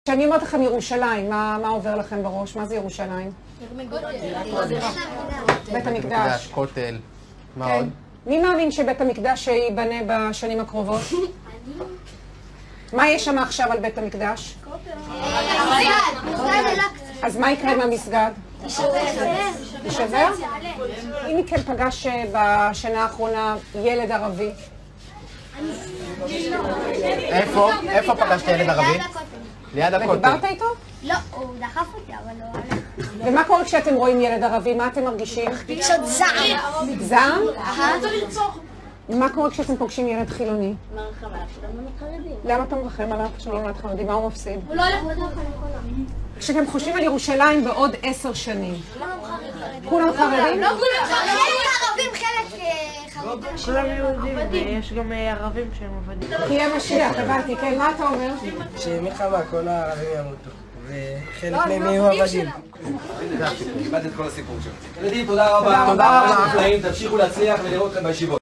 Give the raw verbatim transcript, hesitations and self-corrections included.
כשאני אומרת לכם ירושלים, מה, מה עובר לכם בראש? מה זה ירושלים? בית המקדש. כותל. מה כן. עוד? מי מאמין שבית המקדש ייבנה בשנים הקרובות? מה יש שם עכשיו על בית המקדש? אז מה יקרה עם המסגד? יישבר? אם מכן פגש בשנה האחרונה ילד ערבי? איפה? איפה פגשת ילד ערבי? ליד הכותל. ודיברת איתו? לא, הוא דחף אותי, אבל לא הלך. ומה קורה כשאתם רואים ילד ערבי? מה אתם מרגישים? פשוט זעם. זעם? מה קורה כשאתם פוגשים ילד חילוני? מרחם עליו שלא נולד חרדים. למה אתה מרחם עליו שלא נולד חרדי? מה הוא מפסיד? הוא לא הולך לדרך הנכונה. כשאתם חושבים על ירושלים בעוד עשר שנים, כולם חרדים? לא כולם חרדים. ערבים חלק חרדים. כולם יהודים, ויש גם ערבים שהם עבדים. תהיה משיח, הבנתי, כן, מה אתה אומר? שמלחמה כל הערבים ימותו, וחלק מהם יהיו עבדים. קיבלת את כל הסיפור שלו. ילדים, תודה רבה. תודה רבה. תמשיכו להצליח ולראות אתכם בישיבות.